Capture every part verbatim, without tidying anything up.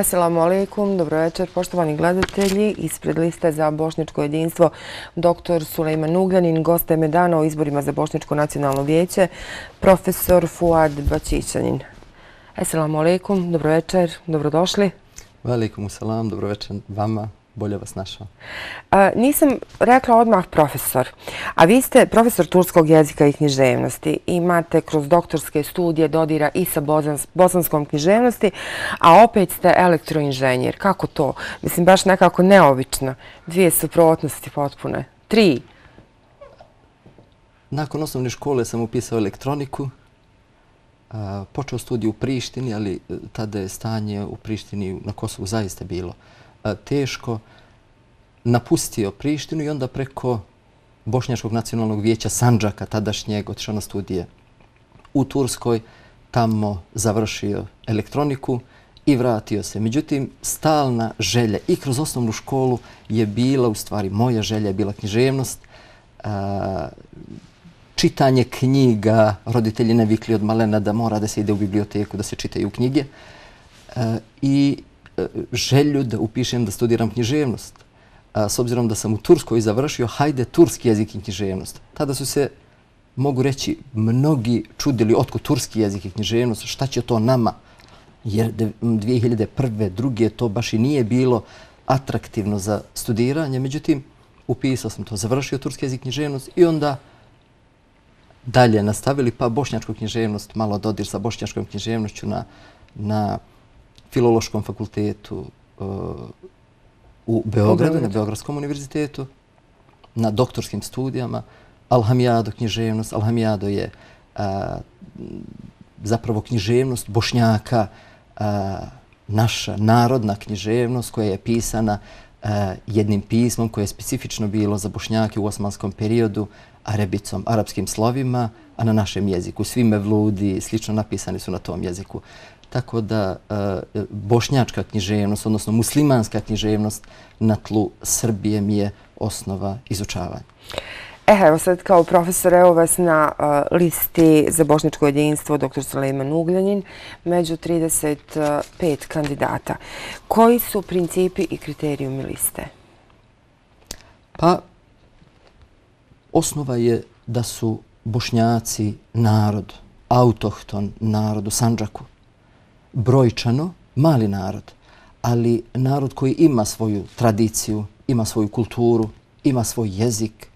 Assalamu alaikum, dobro večer, poštovani gledatelji. Ispred liste za bošnjačko jedinstvo doktor Sulejman Ugljanin, gost teme dana o izborima za Bošnjačko nacionalno vijeće, profesor Fuad Bačićanin. Assalamu alaikum, dobro večer, dobrodošli. Alaikum salam, dobro večer vama. Bolje vas našao. Nisam rekla odmah profesor, a vi ste profesor turskog jezika i književnosti. Imate kroz doktorske studije dodira i sa bosanskom književnosti, a opet ste elektroinženjer. Kako to? Mislim, baš nekako neobično. Dvije suprotnosti potpune. Tri. Nakon osnovne škole sam upisao elektroniku. Počeo studiju u Prištini, ali tada je stanje u Prištini na Kosovu zaista bilo teško. Napustio Prištinu i onda preko Bošnjačkog nacionalnog vijeća Sandžaka, tadašnjeg, otišao na studije u Turskoj, tamo završio elektroniku i vratio se. Međutim, stalna želja i kroz osnovnu školu je bila, u stvari moja želja je bila književnost, čitanje knjiga. Roditelji ne vikli od malena da mora da se ide u biblioteku, da se čitaju knjige, i želju da upišem da studiram književnost. S obzirom da sam u Turskoj završio, hajde turski jezik i književnost. Tada su se, mogu reći, mnogi čudili otkud turski jezik i književnost, šta će to nama, jer dvije hiljade prve. druge to baš i nije bilo atraktivno za studiranje. Međutim, upisao sam to, završio turski jezik i književnost i onda dalje nastavili, pa bošnjačku književnost, malo dodir sa bošnjačkom književnošću na, na Filološkom fakultetu uh, u Beogradu, na Beogradskom univerzitetu, na doktorskim studijama. Alhamijado književnost. Alhamijado je uh, zapravo književnost Bošnjaka, uh, naša narodna književnost koja je pisana uh, jednim pismom koje je specifično bilo za Bošnjake u osmanskom periodu, arabicom, arapskim slovima, a na našem jeziku. Svi mevludi slično napisani su na tom jeziku. Tako da uh, bošnjačka književnost, odnosno muslimanska književnost na tlu Srbije mi je osnova izučavanja. E, evo sad kao profesor, evo vas na uh, listi za bošnjačko jedinstvo doktor Sulejman Ugljanin među trideset pet kandidata. Koji su principi i kriterijumi liste? Pa, osnova je da su Bošnjaci narod, autohton narod u Sandžaku. Brojčano mali narod, ali narod koji ima svoju tradiciju, ima svoju kulturu, ima svoj jezik,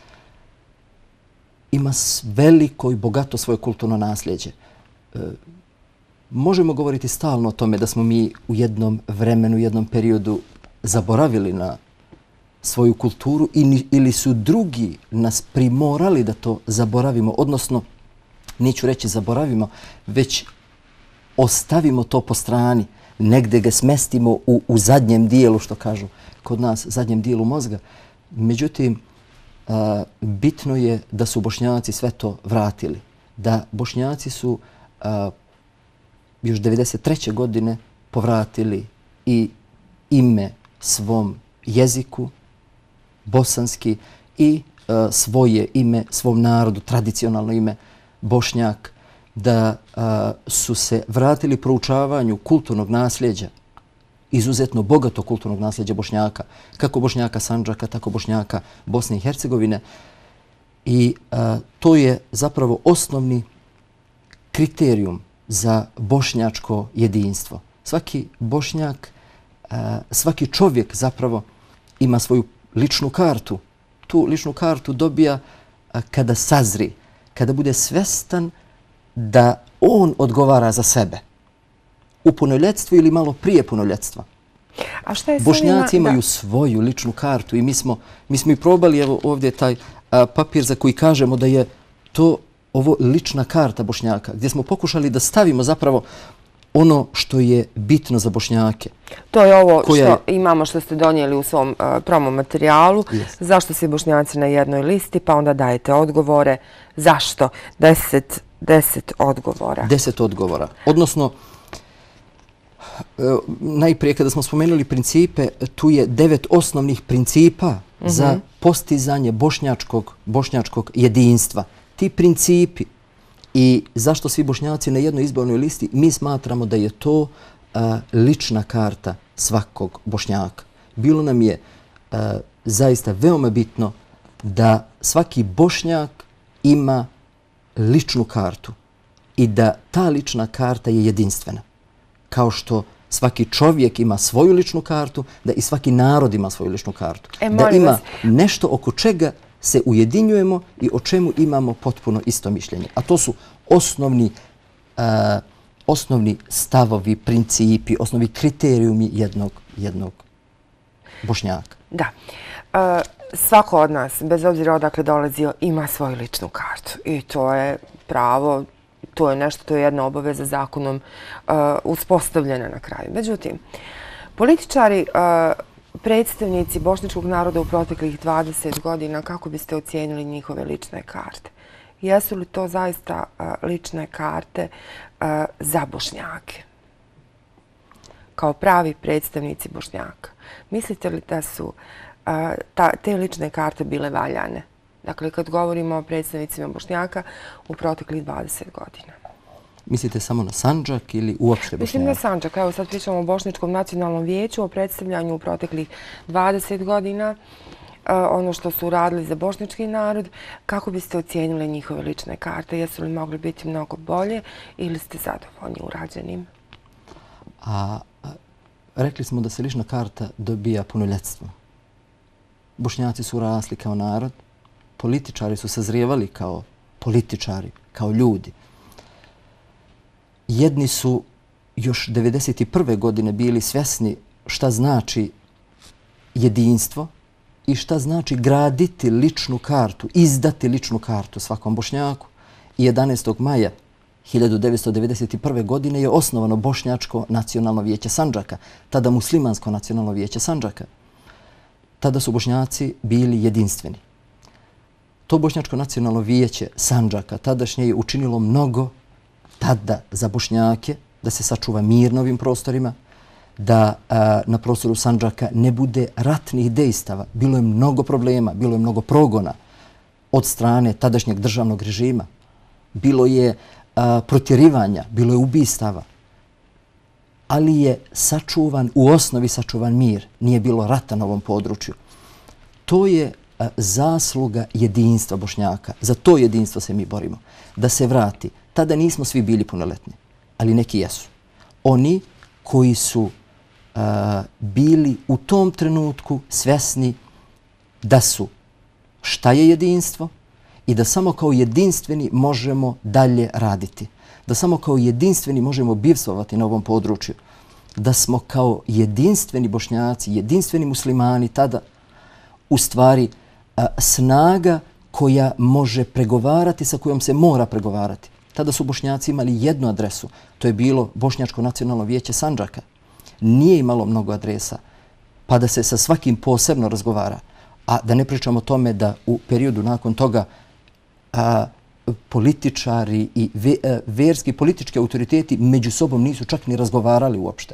ima veliko i bogato svoje kulturno nasljeđe. E, možemo govoriti stalno o tome da smo mi u jednom vremenu, u jednom periodu zaboravili na svoju kulturu ili su drugi nas primorali da to zaboravimo, odnosno, neću reći zaboravimo, već ostavimo to po strani, negde ga smestimo u, u zadnjem dijelu, što kažu kod nas, zadnjem dijelu mozga. Međutim, a, bitno je da su Bošnjaci sve to vratili. Da Bošnjaci su a, još devedeset treće godine povratili i ime svom jeziku, bosanski, i a, svoje ime, svom narodu, tradicionalno ime Bošnjak, da a, su se vratili proučavanju kulturnog nasljeđa, izuzetno bogato kulturnog nasljeđa Bošnjaka, kako Bošnjaka Sandžaka, tako Bošnjaka Bosne i Hercegovine. I a, to je zapravo osnovni kriterijum za bošnjačko jedinstvo. Svaki Bošnjak, a, svaki čovjek zapravo ima svoju ličnu kartu. Tu ličnu kartu dobija a, kada sazri, kada bude svestan da on odgovara za sebe u punoljetstvu ili malo prije punoljetstva. A šta je Bošnjaci imaju da... svoju ličnu kartu i mi smo, mi smo i probali, evo ovdje taj a, papir za koji kažemo da je to ovo lična karta Bošnjaka, gdje smo pokušali da stavimo zapravo ono što je bitno za Bošnjake. To je ovo što je... imamo, što ste donijeli u svom uh, promo materijalu. Yes. Zašto su Bošnjaci na jednoj listi, pa onda dajete odgovore. Zašto? Deset, deset odgovora. Deset odgovora. Odnosno, najprije kada smo spomenuli principe, tu je devet osnovnih principa mm-hmm. za postizanje bošnjačkog, bošnjačkog jedinstva. Ti principi i zašto svi Bošnjaci na jednoj izbornoj listi, mi smatramo da je to a, lična karta svakog Bošnjaka. Bilo nam je a, zaista veoma bitno da svaki Bošnjak ima ličnu kartu i da ta lična karta je jedinstvena. Kao što svaki čovjek ima svoju ličnu kartu, da i svaki narod ima svoju ličnu kartu. E, da ima vas. nešto oko čega se ujedinjujemo i o čemu imamo potpuno isto mišljenje. A to su osnovni, uh, osnovni stavovi, principi, osnovni kriterijumi jednog, jednog Bošnjaka. Da. Uh, svako od nas, bez obzira odakle dolazio, ima svoju ličnu kartu. I to je pravo, to je nešto, to je jedna obaveza zakonom uh, uspostavljena na kraju. Međutim, političari, uh, predstavnici bošnjačkog naroda u proteklih dvadeset godina, kako biste ocijenili njihove lične karte? Jesu li to zaista uh, lične karte uh, za Bošnjake? Kao pravi predstavnici Bošnjaka. Mislite li da su uh, ta, te lične karte bile valjane? Dakle, kad govorimo o predstavnicima Bošnjaka u proteklih dvadeset godina. Mislite samo na Sandžak ili uopšte Bošnjaka? Mislim na Sandžak. Evo sad pričamo o Bošnjačkom nacionalnom vijeću, o predstavljanju u proteklih dvadeset godina, ono što su uradili za bošnjački narod. Kako biste ocijenili njihove lične karte? Jesu li mogli biti mnogo bolje ili ste zadovoljni urađenim? A, a rekli smo da se lična karta dobija punoljetstvom. Bošnjaci su rasli kao narod, političari su sazrijevali kao političari, kao ljudi. Jedni su još devedeset prve godine bili svjesni šta znači jedinstvo i šta znači graditi ličnu kartu, izdati ličnu kartu svakom Bošnjaku. I jedanaestog maja hiljadu devetsto devedeset prve godine je osnovano Bošnjačko nacionalno vijeće Sandžaka, tada Muslimansko nacionalno vijeće Sandžaka. Tada su Bošnjaci bili jedinstveni. To Bošnjačko nacionalno vijeće Sandžaka tadašnje je učinilo mnogo tada za Bošnjake, da se sačuva mir na ovim prostorima, da a, na prostoru Sandžaka ne bude ratnih dejstava. Bilo je mnogo problema, bilo je mnogo progona od strane tadašnjeg državnog režima. Bilo je a, protjerivanja, bilo je ubistava. Ali je sačuvan, u osnovi sačuvan mir. Nije bilo rata na ovom području. To je a, zasluga jedinstva Bošnjaka. Za to jedinstvo se mi borimo. Da se vrati. Tada nismo svi bili punoletni, ali neki jesu. Oni koji su a, bili u tom trenutku svjesni da su šta je jedinstvo i da samo kao jedinstveni možemo dalje raditi. Da samo kao jedinstveni možemo bivstvovati na ovom području. Da smo kao jedinstveni Bošnjaci, jedinstveni muslimani tada u stvari a, snaga koja može pregovarati, sa kojom se mora pregovarati. Tada su Bošnjaci imali jednu adresu. To je bilo Bošnjačko nacionalno vijeće Sandžaka. Nije imalo mnogo adresa, pa da se sa svakim posebno razgovara. A da ne pričamo o tome da u periodu nakon toga a, političari i ve, a, verski politički autoriteti među sobom nisu čak ni razgovarali uopšte.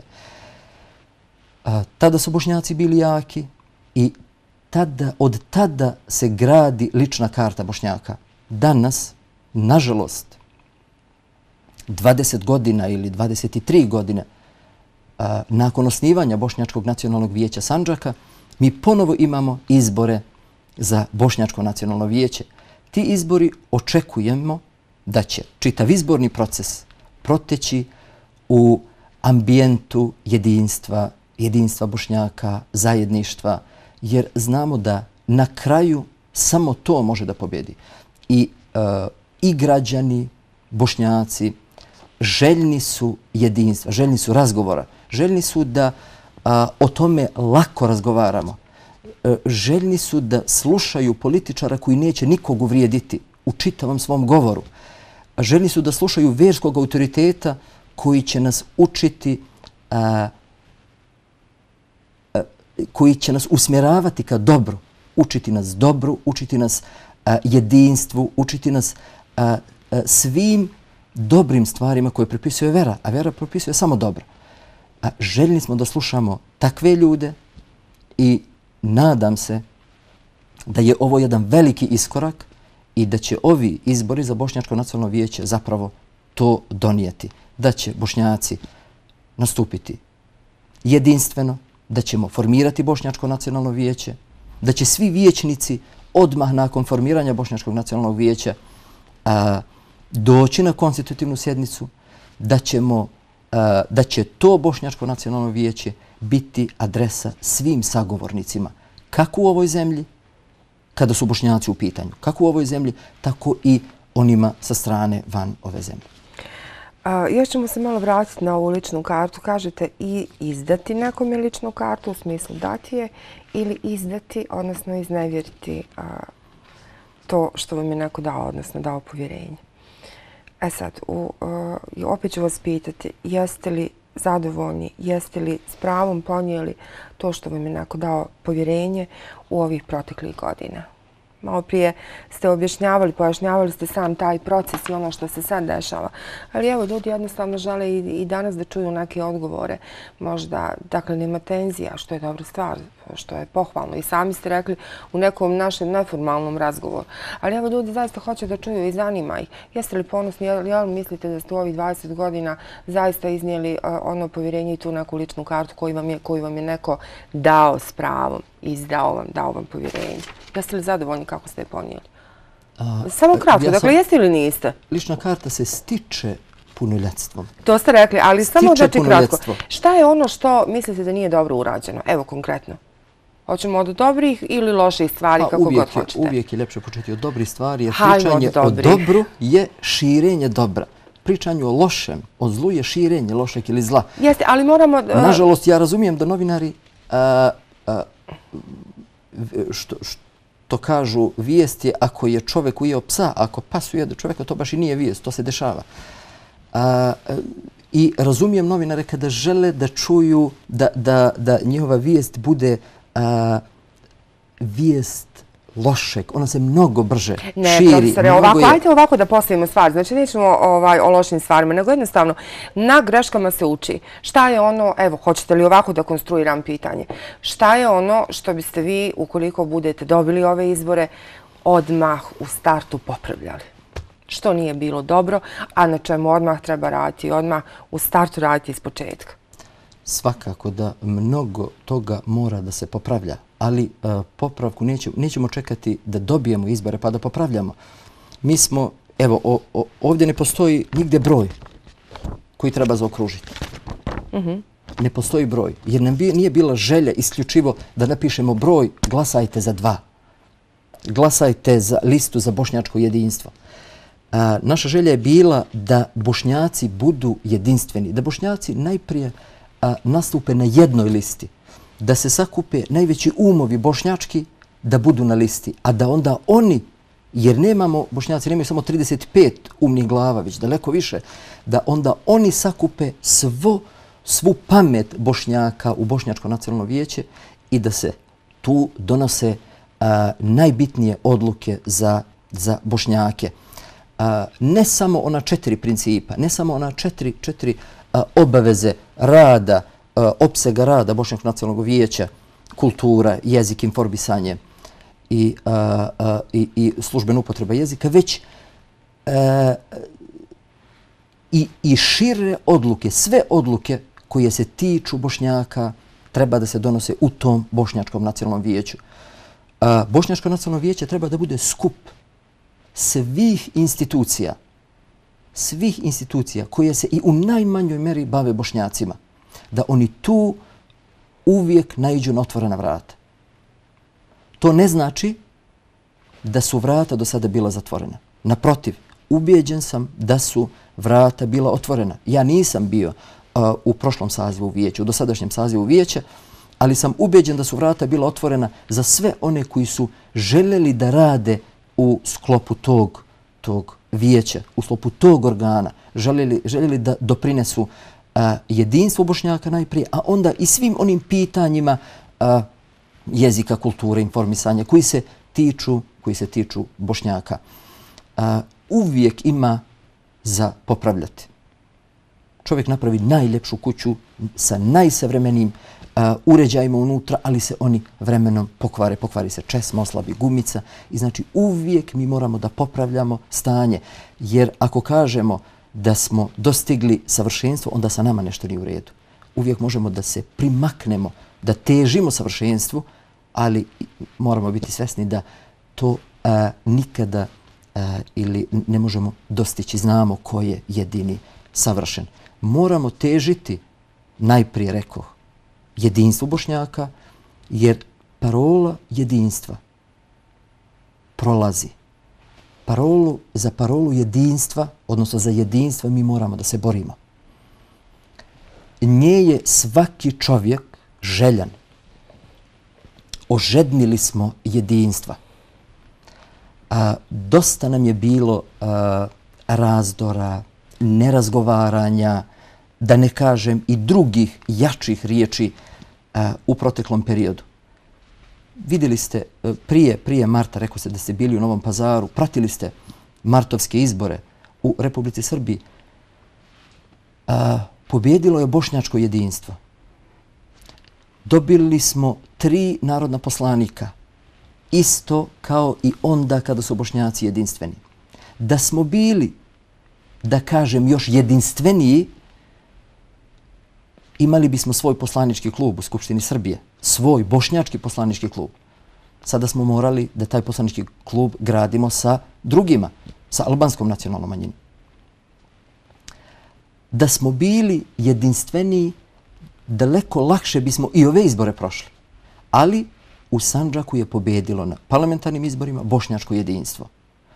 A, tada su Bošnjaci bili jaki i tada, od tada se gradi lična karta Bošnjaka. Danas, nažalost, dvadeset godina ili dvadeset tri godine a, nakon osnivanja Bošnjačkog nacionalnog vijeća Sandžaka, mi ponovo imamo izbore za Bošnjačko nacionalno vijeće. Ti izbori očekujemo da će čitav izborni proces proteći u ambijentu jedinstva, jedinstva Bošnjaka, zajedništva, jer znamo da na kraju samo to može da pobjedi. I, uh, i građani, Bošnjaci, željni su jedinstva, željni su razgovora, željni su da a, o tome lako razgovaramo. E, željni su da slušaju političara koji neće nikog uvrijediti u čitavom svom govoru. Željni su da slušaju verskog autoriteta koji će nas učiti, a, a, koji će nas usmjeravati ka dobru, učiti nas dobru, učiti nas a, jedinstvu, učiti nas a, a, svim dobrim stvarima koje propisuje vera, a vera propisuje samo dobro. A željni smo da slušamo takve ljude i nadam se da je ovo jedan veliki iskorak i da će ovi izbori za Bošnjačko nacionalno vijeće zapravo to donijeti. Da će Bošnjaci nastupiti jedinstveno, da ćemo formirati Bošnjačko nacionalno vijeće, da će svi vijećnici odmah nakon formiranja Bošnjačkog nacionalnog vijeća a, doći na konstitutivnu sjednicu, da, ćemo, a, da će to Bošnjačko nacionalno vijeće biti adresa svim sagovornicima, kako u ovoj zemlji, kada su Bošnjaci u pitanju, kako u ovoj zemlji, tako i onima sa strane van ove zemlje. A, još ćemo se malo vratiti na ovu ličnu kartu. Kažete i izdati nekome ličnu kartu, u smislu dati je, ili izdati, odnosno iznevjeriti a, to što vam je neko dao, odnosno dao povjerenje. E sad, u, a, opet ću vas pitati, jeste li zadovoljni, jeste li s pravom ponijeli to što vam je neko dao povjerenje u ovih proteklih godina? Malo prije ste objašnjavali, pojašnjavali ste sam taj proces i ono što se sad dešava. Ali evo, ljudi jednostavno žele i, i danas da čuju neke odgovore. Možda, dakle, nema tenzija, što je dobra stvar, što je pohvalno. I sami ste rekli u nekom našem neformalnom razgovoru. Ali evo, ljudi zaista hoće da čuju i zanima ih. Jeste li ponosni, jel mislite da ste u ovih dvadeset godina zaista iznijeli uh, ono povjerenje i tu neku ličnu kartu koju vam je, koju vam je neko dao s pravom, izdao vam, dao vam povjerenje? Jeste li zadovoljni kako ste je ponijeli? A, Samo kratko, ja dakle, jeste ili niste? Lična karta se stiče punoljetstvom. To ste rekli, ali stiče samo znači kratko. Šta je ono što mislite da nije dobro urađeno? Evo, konkretno. Hoćemo od dobrih ili loših stvari, pa, kako god je, hoćete? Uvijek je ljepše početi od dobrih stvari, jer pričanje o dobru je širenje dobra. Pričanje o lošem, o zlu je širenje lošeg ili zla. Jeste, ali moramo... Uh... Nažalost, ja razumijem da novinari uh, uh, što, što to kažu, vijest je ako je čovjek ujeo psa, ako pas ujede čovjeka, to baš i nije vijest, to se dešava. A, I razumijem novinare kada žele da čuju da, da, da njihova vijest bude a, vijest lošeg. Ona se mnogo brže ne, širi. Ne, profesore, ovako, je... ajde ovako da postavimo stvari. Znači, nećemo ovaj, o lošim stvarima, nego jednostavno na greškama se uči. Šta je ono, evo, hoćete li ovako da konstruiram pitanje, šta je ono što biste vi, ukoliko budete dobili ove izbore, odmah u startu popravljali? Što nije bilo dobro, a na čemu odmah treba raditi, odmah u startu raditi iz početka? Svakako da mnogo toga mora da se popravlja, ali uh, popravku nećemo, nećemo čekati da dobijemo izbore pa da popravljamo. Mi smo, evo, o, o, ovdje ne postoji nigdje broj koji treba zaokružiti. Mm-hmm. Ne postoji broj, jer nam bi, nije bila želja isključivo da napišemo broj, glasajte za dva. Glasajte za listu za bošnjačko jedinstvo. Uh, naša želja je bila da Bošnjaci budu jedinstveni, da Bošnjaci najprije a, nastupe na jednoj listi, da se sakupe najveći umovi bošnjački da budu na listi, a da onda oni, jer nemamo, Bošnjaci nemaju samo trideset pet umnih glava, već daleko više, da onda oni sakupe svo, svu pamet Bošnjaka u Bošnjačko nacionalno vijeće i da se tu donose a, najbitnije odluke za, za Bošnjake. A, ne samo ona četiri principa, ne samo ona četiri, četiri a, obaveze rada, a, opsega rada Bošnjačkog nacionalnog vijeća, kultura, jezik, informisanje i, a, a, i, i službena upotreba jezika, već a, i, i šire odluke, sve odluke koje se tiču Bošnjaka treba da se donose u tom Bošnjačkom nacionalnom vijeću. A, Bošnjačko nacionalno vijeće treba da bude skup svih institucija, svih institucija koje se i u najmanjoj meri bave Bošnjacima, da oni tu uvijek naiđu na otvorena vrata. To ne znači da su vrata do sada bila zatvorena. Naprotiv, ubijeđen sam da su vrata bila otvorena. Ja nisam bio uh, u prošlom sazivu vijeća, u dosadašnjem sazivu vijeća, ali sam ubijeđen da su vrata bila otvorena za sve one koji su željeli da rade u sklopu tog, tog vijeća, u sklopu tog organa, željeli, željeli da doprinesu a, jedinstvo Bošnjaka najprije, a onda i svim onim pitanjima a, jezika, kulture, informisanja koji se tiču, koji se tiču Bošnjaka. A, uvijek ima za popravljati. Čovjek napravi najljepšu kuću sa najsavremenijim Uh, uređajima unutra, ali se oni vremenom pokvare. Pokvari se česma, oslabi gumica i znači uvijek mi moramo da popravljamo stanje. Jer ako kažemo da smo dostigli savršenstvo, onda sa nama nešto nije u redu. uvijek možemo da se primaknemo, da težimo savršenstvu, ali moramo biti svjesni da to a, nikada a, ili ne možemo dostići. Znamo ko je jedini savršen. Moramo težiti, najprije rekoh, jedinstvu Bošnjaka, jer parola jedinstva prolazi. Parolu, za parolu jedinstva, odnosno za jedinstva, mi moramo da se borimo. Nje je svaki čovjek željan. Ožednili smo jedinstva. A, dosta nam je bilo a, razdora, nerazgovaranja, da ne kažem i drugih jačih riječi a, u proteklom periodu. Vidjeli ste prije, prije marta, rekao se da ste bili u Novom Pazaru, pratili ste martovske izbore u Republici Srbiji. A, pobjedilo je bošnjačko jedinstvo. Dobili smo tri narodna poslanika, isto kao i onda kada su Bošnjaci jedinstveni. Da smo bili, da kažem, još jedinstveniji, imali bismo svoj poslanički klub u Skupštini Srbije, svoj bošnjački poslanički klub. Sada smo morali da taj poslanički klub gradimo sa drugima, sa albanskom nacionalnom manjinom. Da smo bili jedinstveniji, daleko lakše bismo i ove izbore prošli. Ali u Sandžaku je pobjedilo na parlamentarnim izborima bošnjačko jedinstvo.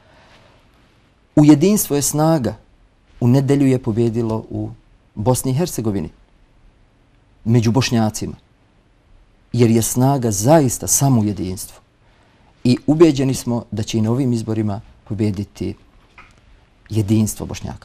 U jedinstvo je snaga. U nedelju je pobjedilo u Bosni i Hercegovini među Bošnjacima. Jer je snaga zaista samo u jedinstvu. I ubeđeni smo da će i na ovim izborima pobjediti jedinstvo Bošnjaka.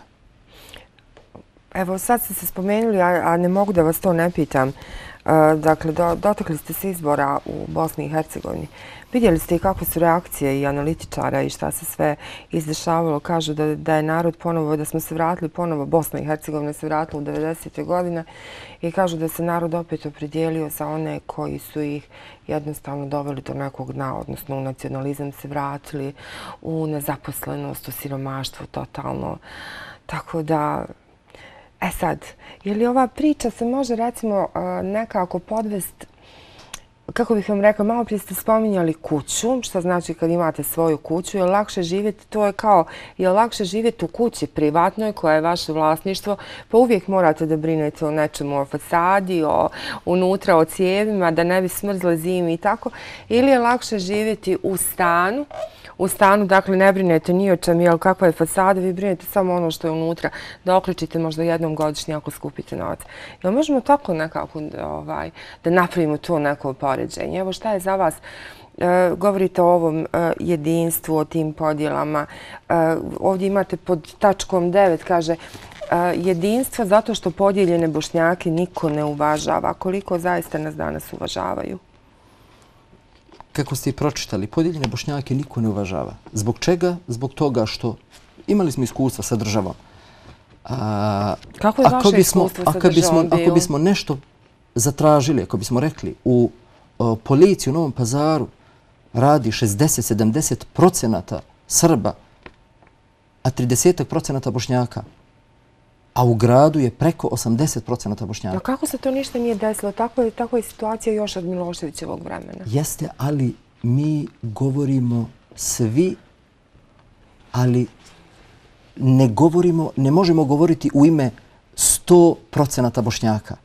Evo, sad ste se spomenuli, a, a ne mogu da vas to ne pitam. Uh, dakle, do, dotakli ste se izbora u Bosni i Hercegovini. Vidjeli ste i kakve su reakcije i analitičara i šta se sve izdešavalo. Kažu da, da je narod ponovo, da smo se vratili ponovo, Bosna i Hercegovina se vratila u devedesete godine i kažu da se narod opet opredijelio za one koji su ih jednostavno doveli do nekog dna, odnosno u nacionalizam se vratili, u nezaposlenost, u siromaštvo totalno. Tako da... E sad, je li ova priča se može recimo nekako podvesti, kako bih vam rekla, malo prije ste spominjali kuću, što znači kad imate svoju kuću, je lakše živjeti, to je kao, je lakše živjeti u kući privatnoj koja je vaše vlasništvo, pa uvijek morate da brinete o nečemu, o fasadi, o unutra, o cijevima, da ne bi smrzle zimi i tako, ili je lakše živjeti u stanu, U stanu, dakle, ne brinete ni o čem, jel, kakva je fasada, vi brinete samo ono što je unutra, da okličite možda jednom godišnje ako skupite novac. Jel možemo tako nekako ovaj, da napravimo to neko poređenje? Evo, šta je za vas? E, govorite o ovom e, jedinstvu, o tim podjelama. E, ovdje imate pod tačkom devet, kaže, e, jedinstvo zato što podijeljene Bošnjake niko ne uvažava. Koliko zaista nas danas uvažavaju? Kako ste i pročitali, podijeljene Bošnjake niko ne uvažava. Zbog čega? Zbog toga što imali smo iskustva sa državom. A, Kako je vaše iskustvo sa državom bilo? Ako bismo nešto zatražili, ako bismo rekli, u o, policiji u Novom Pazaru radi šezdeset do sedamdeset procenata Srba, a trideset procenata Bošnjaka, a u gradu je preko osamdeset procenata Bošnjaka. A kako se to ništa nije desilo? Tako je, tako je situacija još od Miloševićevog vremena. Jeste, ali mi govorimo svi, ali ne govorimo, ne možemo govoriti u ime sto procenata Bošnjaka.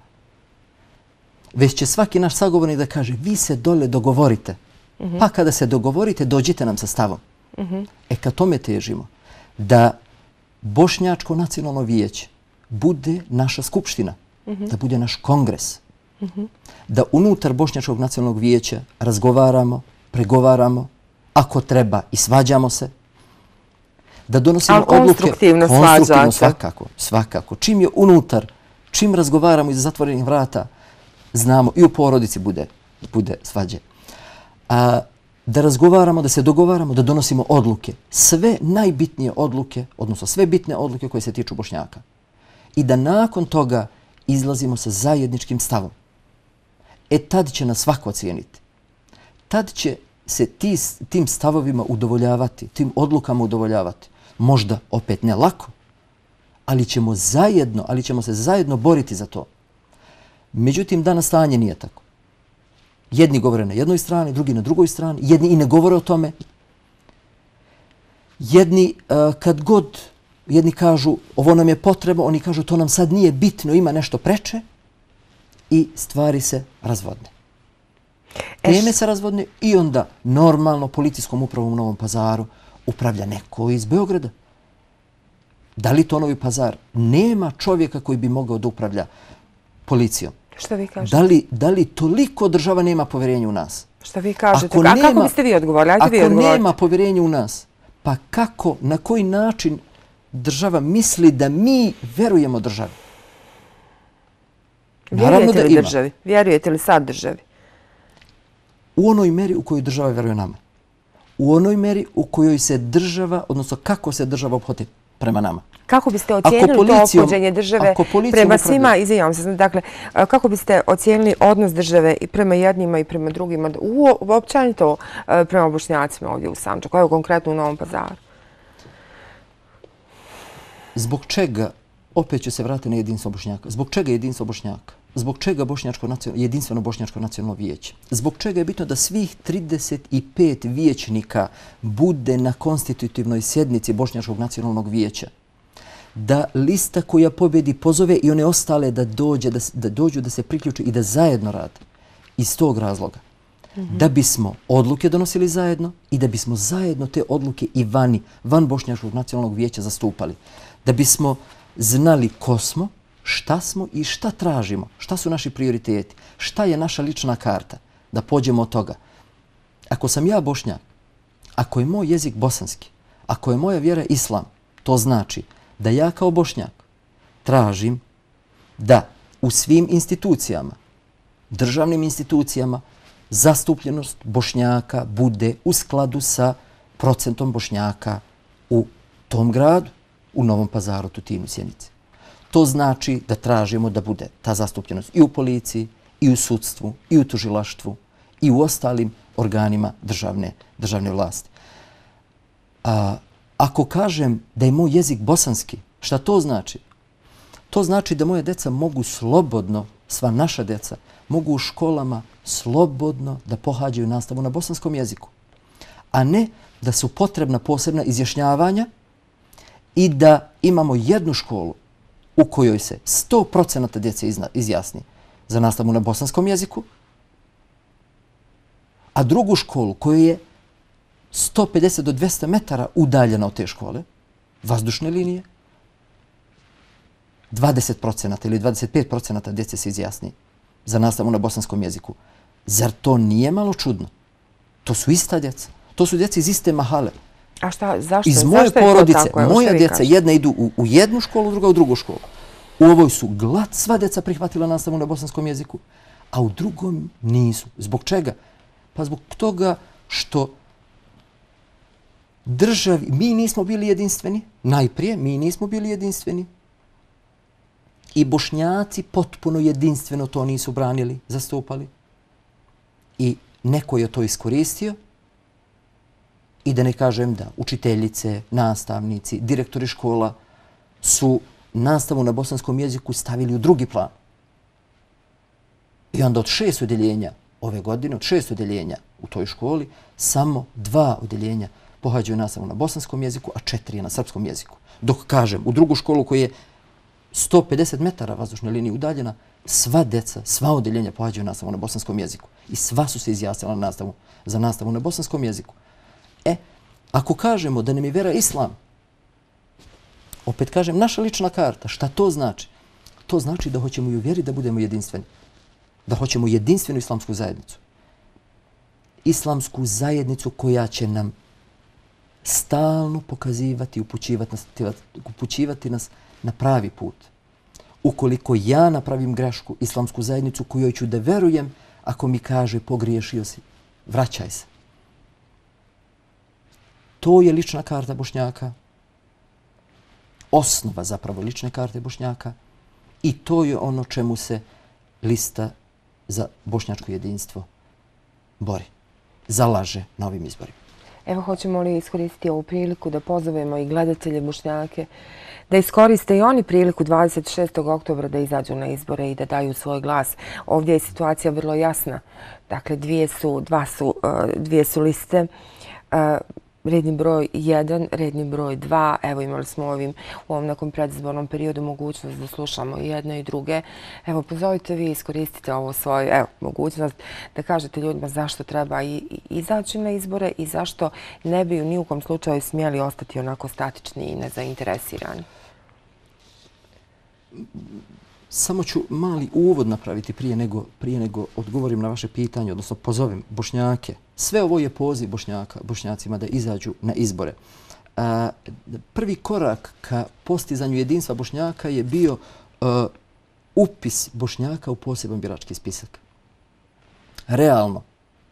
Već će svaki naš sagovornik da kaže, vi se dole dogovorite. Uh-huh. Pa kada se dogovorite, dođite nam sa stavom. Uh-huh. E kad tome težimo, da Bošnjačko nacionalno vijeće bude naša skupština, uh-huh. da bude naš kongres, uh-huh. da unutar Bošnjačkog nacionalnog vijeća razgovaramo, pregovaramo, ako treba i svađamo se, da donosimo odluke... Ali konstruktivno svađate? Konstruktivno, svakako, svakako. Čim je unutar, čim razgovaramo iza zatvorenih vrata, znamo i u porodici bude, bude svađe. A, da razgovaramo, da se dogovaramo, da donosimo odluke. Sve najbitnije odluke, odnosno sve bitne odluke koje se tiču Bošnjaka. I da nakon toga izlazimo sa zajedničkim stavom. E tad će nas svako ocijeniti. Tad će se ti, tim stavovima udovoljavati, tim odlukama udovoljavati. Možda opet ne lako, ali ćemo zajedno, ali ćemo se zajedno boriti za to. Međutim, danas stanje nije tako. Jedni govore na jednoj strani, drugi na drugoj strani, jedni i ne govore o tome. Jedni, kad god jedni kažu ovo nam je potrebno, oni kažu to nam sad nije bitno, ima nešto preče i stvari se razvodne. Teme se razvodne i onda normalno policijskom upravom u Novom Pazaru upravlja neko iz Beograda. Da li to Novi Pazar nema čovjeka koji bi mogao da upravlja policijom? Šta vi kažete? Da li, da li toliko država nema povjerenja u nas? Šta vi kažete? Ako A nema, kako biste vi odgovorili? Ajde ako vi odgovorite. Nema povjerenja u nas, pa kako, na koji način država misli da mi verujemo državi? Vjerujete li državi? Vjerujete li sad državi? U onoj meri u kojoj država veruje nama. U onoj meri u kojoj se država, odnosno kako se država ophodi prema nama. Kako biste ocijenili to ophođenje države prema svima, izvinjavam se, dakle, kako biste ocijenili odnos države i prema jednima i prema drugima, uopćenito prema Bošnjacima ovdje u Sandžaku, evo konkretno u Novom Pazaru? Zbog čega, opet ću se vratiti na jedinstvo Bošnjaka, zbog čega jedinstvo Bošnjaka? Zbog čega jedinstveno Bošnjačko nacionalno vijeće? Zbog čega je bitno da svih trideset pet vijećnika bude na konstitutivnoj sjednici Bošnjačkog nacionalnog vijeća? Da lista koja pobjedi pozove i one ostale da, dođe, da, da dođu da se priključe i da zajedno rade. Iz tog razloga. Mm-hmm. Da bismo odluke donosili zajedno i da bismo zajedno te odluke i vani, van Bošnjačkog nacionalnog vijeća zastupali. Da bismo znali ko smo, šta smo i šta tražimo, šta su naši prioriteti, šta je naša lična karta, da pođemo od toga. Ako sam ja Bošnjak, ako je moj jezik bosanski, ako je moja vjera islam, to znači da ja kao Bošnjak tražim da u svim institucijama, državnim institucijama, zastupljenost Bošnjaka bude u skladu sa procentom Bošnjaka u tom gradu, u Novom Pazaru, Tutinu, Sjenici. To znači da tražimo da bude ta zastupljenost i u policiji, i u sudstvu, i u tužilaštvu, i u ostalim organima državne, državne vlasti. A, ako kažem da je moj jezik bosanski, šta to znači? To znači da moje deca mogu slobodno, sva naša deca, mogu u školama slobodno da pohađaju nastavu na bosanskom jeziku. A ne da su potrebna posebna izjašnjavanja i da imamo jednu školu u kojoj se sto procenata djece izjasni za nastavu na bosanskom jeziku, a drugu školu koja je sto pedeset do dvesta metara udaljena od te škole, vazdušne linije, dvadeset procenata ili dvadeset pet procenata djece se izjasni za nastavu na bosanskom jeziku. Zar to nije malo čudno? To su ista djeca. To su djeca iz iste mahale. A šta, zašto? Iz moje porodice, moja djeca, jedna idu u, u jednu školu, druga u drugu školu. U ovoj su glad sva djeca prihvatila nastavu na bosanskom jeziku, a u drugom nisu. Zbog čega? Pa zbog toga što državi, mi nismo bili jedinstveni, najprije mi nismo bili jedinstveni i Bošnjaci potpuno jedinstveno to nisu branili, zastupali i neko je to iskoristio. I da ne kažem da učiteljice, nastavnici, direktori škola su nastavu na bosanskom jeziku stavili u drugi plan. I onda od šest odjeljenja ove godine, od šest odjeljenja u toj školi, samo dva odjeljenja pohađaju nastavu na bosanskom jeziku, a četiri je na srpskom jeziku. Dok kažem, u drugu školu koja je sto pedeset metara vazdušne linije udaljena, sva deca, sva odjeljenja pohađaju nastavu na bosanskom jeziku. I sva su se izjasnila na nastavu, za nastavu na bosanskom jeziku. E, ako kažemo da nam je vera islam, opet kažem, naša lična karta, šta to znači? To znači da hoćemo i u vjeri da budemo jedinstveni. Da hoćemo jedinstvenu islamsku zajednicu. Islamsku zajednicu koja će nam stalno pokazivati i upućivati nas, upućivati nas na pravi put. Ukoliko ja napravim grešku, islamsku zajednicu kojoj ću da verujem, ako mi kaže pogriješio si, vraćaj se. To je lična karta Bošnjaka, osnova zapravo lične karte Bošnjaka i to je ono čemu se lista za bošnjačko jedinstvo bori, zalaže na ovim izborima. Evo, hoćemo li iskoristiti ovu priliku da pozovemo i gledatelje Bošnjake da iskoriste i oni priliku dvadeset šestog oktobra da izađu na izbore i da daju svoj glas. Ovdje je situacija vrlo jasna. Dakle, dvije su, dva su, dvije su liste. Redni broj jedan, redni broj dva. Evo, imali smo ovim, u ovom nekom predizbornom periodu mogućnost da slušamo i jedne i druge. Evo, pozovite vi, iskoristite ovo svoju evo, mogućnost da kažete ljudima zašto treba i, i izaći na izbore i zašto ne bi u nijukom slučaju smjeli ostati onako statični i nezainteresirani. Samo ću mali uvod napraviti prije nego, prije nego odgovorim na vaše pitanje, odnosno pozovem Bošnjake. Sve ovo je poziv Bošnjaka, Bošnjacima da izađu na izbore. A, prvi korak ka postizanju jedinstva Bošnjaka je bio a, upis Bošnjaka u poseban birački spisak. Realno,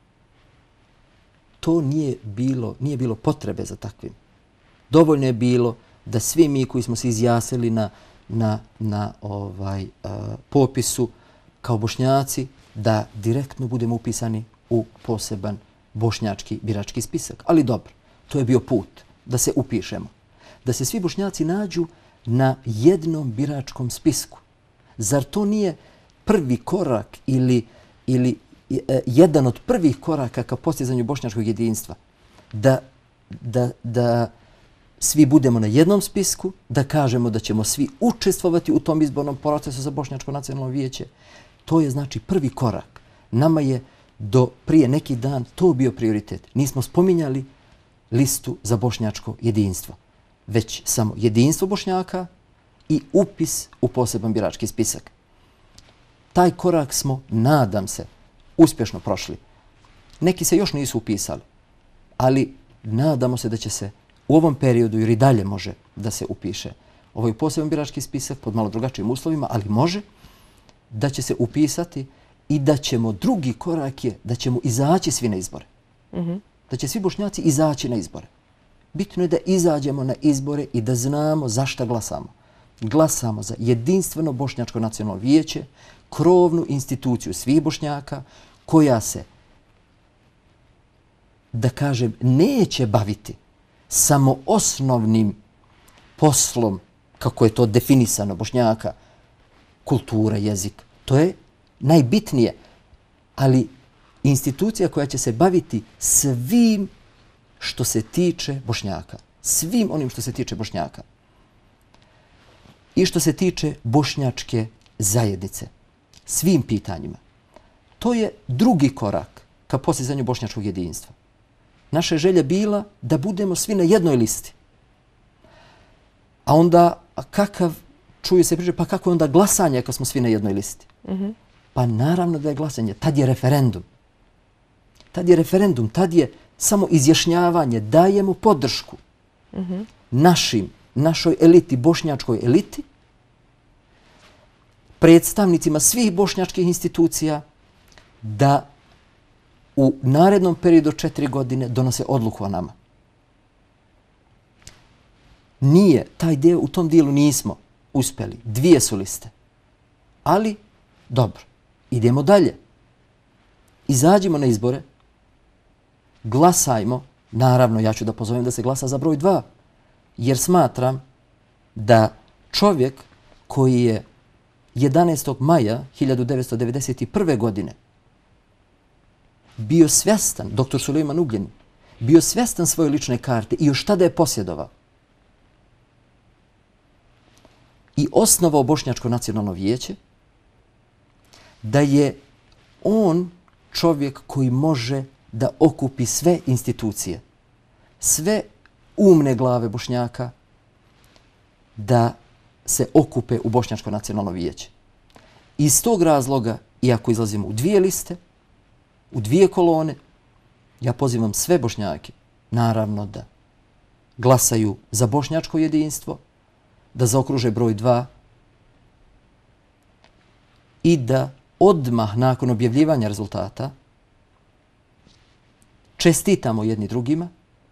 to nije bilo, nije bilo potrebe za takvim. Dovoljno je bilo da svi mi koji smo se izjasnili na na, na ovaj uh, popisu kao Bošnjaci da direktno budemo upisani u poseban bošnjački birački spisak. Ali dobro, to je bio put da se upišemo. Da se svi Bošnjaci nađu na jednom biračkom spisku. Zar to nije prvi korak ili, ili uh, jedan od prvih koraka ka postizanju bošnjačkog jedinstva? Da, da, da svi budemo na jednom spisku, da kažemo da ćemo svi učestvovati u tom izbornom procesu za Bošnjačko nacionalno vijeće. To je znači prvi korak. Nama je do prije neki dan to bio prioritet. Nismo spominjali listu za bošnjačko jedinstvo, već samo jedinstvo Bošnjaka i upis u poseban birački spisak. Taj korak smo, nadam se, uspješno prošli. Neki se još nisu upisali, ali nadamo se da će se u ovom periodu, jer i dalje može da se upiše ovaj poseban birački spisak pod malo drugačijim uslovima, ali može da će se upisati i da ćemo, drugi korak je da ćemo izaći svi na izbore. Mm-hmm. Da će svi Bošnjaci izaći na izbore. Bitno je da izađemo na izbore i da znamo za šta glasamo. Glasamo za jedinstveno Bošnjačko nacionalno vijeće, krovnu instituciju svih Bošnjaka, koja se, da kažem, neće baviti samo osnovnim poslom, kako je to definisano Bošnjaka, kultura, jezik. To je najbitnije, ali institucija koja će se baviti svim što se tiče Bošnjaka. Svim onim što se tiče Bošnjaka. I što se tiče bošnjačke zajednice. Svim pitanjima. To je drugi korak ka postizanju bošnjačkog jedinstva. Naša je želja bila da budemo svi na jednoj listi. A onda, kakav, čuju se priče, pa kako je onda glasanje ako smo svi na jednoj listi? Mm-hmm. Pa naravno da je glasanje. Tad je referendum. Tad je referendum, tad je samo izjašnjavanje. Dajemo podršku mm-hmm. našim, našoj eliti, bošnjačkoj eliti, predstavnicima svih bošnjačkih institucija da u narednom periodu četiri godine donose odluku o nama. Nije, taj dio, u tom dijelu nismo uspjeli. Dvije su liste. Ali, dobro, idemo dalje. Izađimo na izbore, glasajmo, naravno ja ću da pozovem da se glasa za broj dva, jer smatram da čovjek koji je jedanaestog maja hiljadu devetsto devedeset prve. godine bio svjestan, doktor Sulejman Ugljanin, bio svjestan svoje lične karte i još tada je posjedovao. I osnovao Bošnjačko nacionalno vijeće, da je on čovjek koji može da okupi sve institucije, sve umne glave Bošnjaka, da se okupe u Bošnjačko nacionalno vijeće. Iz tog razloga, iako izlazimo u dvije liste, u dvije kolone, ja pozivam sve Bošnjake, naravno da glasaju za bošnjačko jedinstvo, da zaokruže broj dva i da odmah nakon objavljivanja rezultata čestitamo jedni drugima,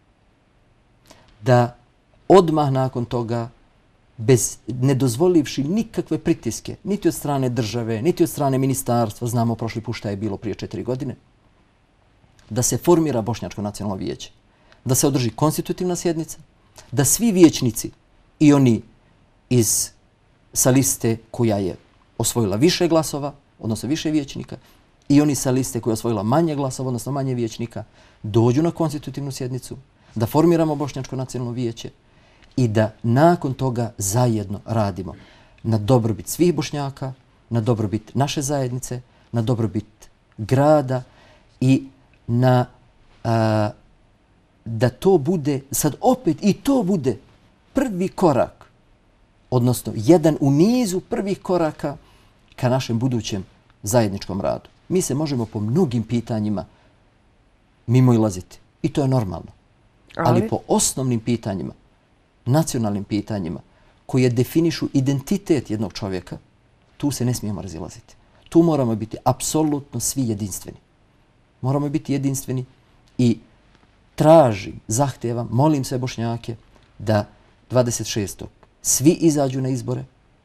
da odmah nakon toga, bez ne dozvolivši nikakve pritiske, niti od strane države, niti od strane ministarstva, znamo prošli put šta je bilo prije četiri godine, da se formira Bošnjačko nacionalno vijeće. da se održi konstitutivna sjednica, da svi vijećnici i oni iz sa liste koja je osvojila više glasova, odnosno više vijećnika, i oni sa liste koja je osvojila manje glasova, odnosno manje vijećnika, dođu na konstitutivnu sjednicu, da formiramo Bošnjačko nacionalno vijeće i da nakon toga zajedno radimo na dobrobit svih Bošnjaka, na dobrobit naše zajednice, na dobrobit grada i na a, da to bude, sad opet i to bude prvi korak, odnosno jedan u nizu prvih koraka ka našem budućem zajedničkom radu. Mi se možemo po mnogim pitanjima mimoilaziti i to je normalno. Ali, Ali po osnovnim pitanjima, nacionalnim pitanjima, koje definišu identitet jednog čovjeka, tu se ne smijemo razilaziti. Tu moramo biti apsolutno svi jedinstveni. Moramo biti jedinstveni i tražim, zahtevam, molim sve Bošnjake da dvadeset šestog svi izađu na izbore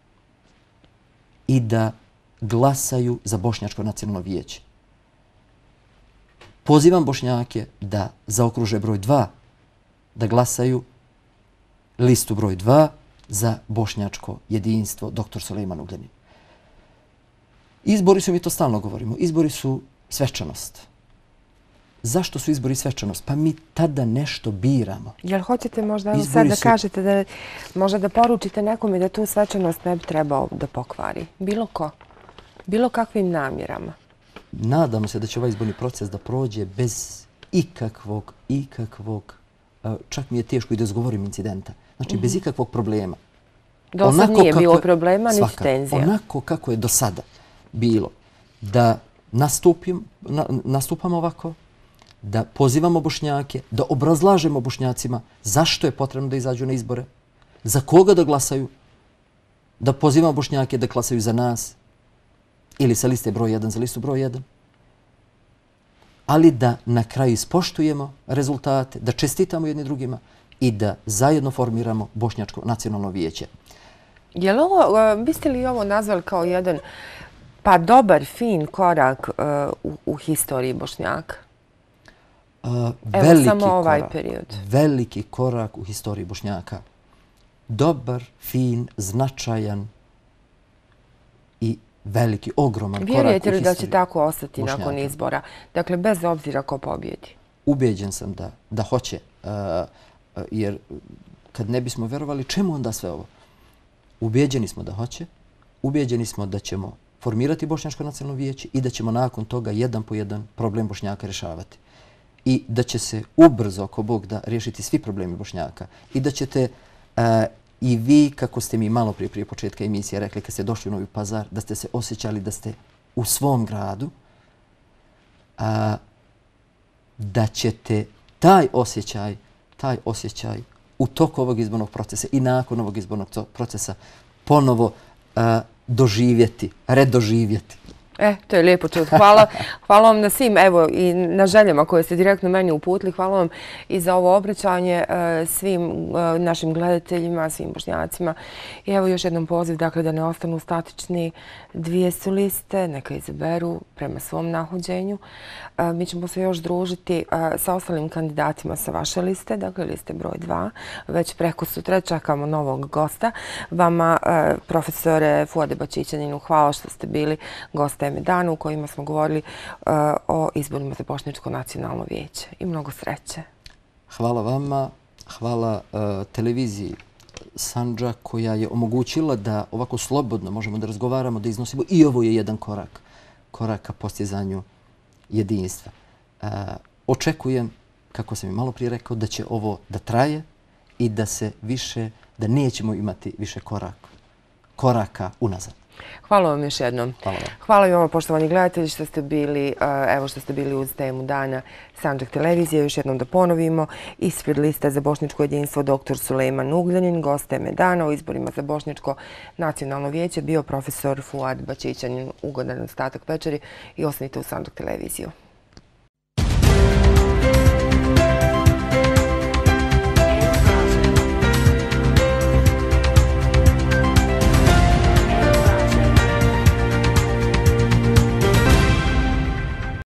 i da glasaju za Bošnjačko nacionalno vijeće. Pozivam Bošnjake da zaokruže broj dva, da glasaju listu broj dva za bošnjačko jedinstvo doktor Sulejman Ugljanin. Izbori su, mi to stalno govorimo, izbori su svečanost. Zašto su izbori svečanost? Pa mi tada nešto biramo. Jel hoćete možda evo sad da su... kažete, da možda da poručite nekome da tu svečanost ne bi trebao da pokvari? Bilo ko? Bilo kakvim namjerama? Nadamo se da će ovaj izborni proces da prođe bez ikakvog, ikakvog, čak mi je teško i da izgovorim incidenta, znači mm-hmm. bez ikakvog problema. Do sad nije bilo problema, ni tenzija. Onako kako je do sada bilo, da nastupim, na, nastupamo ovako, da pozivamo Bošnjake, da obrazlažemo Bošnjacima zašto je potrebno da izađu na izbore, za koga da glasaju, da pozivamo Bošnjake da glasaju za nas ili sa liste broj jedan za listu broj jedan, ali da na kraju ispoštujemo rezultate, da čestitamo jedni drugima i da zajedno formiramo Bošnjačko nacionalno vijeće. Je li ovo, biste li ovo nazvali kao jedan pa dobar, fin korak uh, u, u historiji Bošnjaka? Uh, Evo samo ovaj korak, period. Veliki korak u historiji Bošnjaka. Dobar, fin, značajan i veliki, ogroman korak u historiji Bošnjaka. Vjerujete li da će tako ostati Bošnjaka nakon izbora? Dakle, bez obzira ko pobjedi. Ubeđen sam da, da hoće. Uh, jer kad ne bismo vjerovali, čemu onda sve ovo? Ubeđeni smo da hoće. Ubeđeni smo da ćemo formirati Bošnjačko nacionalno vijeće i da ćemo nakon toga jedan po jedan problem Bošnjaka rješavati. I da će se ubrzo, ako Bog da, riješiti svi problemi Bošnjaka. I da ćete uh, i vi, kako ste mi malo prije, prije početka emisije rekli, kad ste došli u Novi Pazar, da ste se osjećali da ste u svom gradu, uh, da ćete taj osjećaj, taj osjećaj u toku ovog izbornog procesa i nakon ovog izbornog procesa ponovo uh, doživjeti, redoživjeti. E, to je lijepo čuti. Hvala, hvala vam na svim, evo, i na željama koje ste direktno meni uputili. Hvala vam i za ovo obraćanje uh, svim uh, našim gledateljima, svim Bošnjacima. I evo još jednom poziv, dakle, da ne ostanu statični. Dvije su liste, neka izaberu prema svom nahođenju. Uh, mi ćemo se još družiti uh, sa ostalim kandidatima sa vaše liste, dakle, liste broj dva. Već preko sutra čekamo novog gosta. Vama, uh, profesore Fuade Bačićaninu, hvala što ste bili goste dana u kojima smo govorili uh, o izborima za Bošnjačko nacionalno vijeće. I mnogo sreće. Hvala vama, hvala uh, televiziji Sandžak koja je omogućila da ovako slobodno možemo da razgovaramo, da iznosimo. I ovo je jedan korak, korak ka postizanju jedinstva. Uh, očekujem, kako sam i malo prije rekao, da će ovo da traje i da se više, da nećemo imati više korak, koraka unazad. Hvala vam još jednom. Hvala vam. Hvala i vama, poštovani gledatelji, što ste bili, evo što ste bili uz temu dana Sandžak televizije. Još jednom da ponovimo, ispred liste za Bošnjačko jedinstvo doktor Sulejman Ugljanin, gost teme dana u izborima za Bošnjačko nacionalno vijeće bio profesor Fuad Bačićanin. Ugodan ostatak večeri i ostanite u Sandžak televiziju.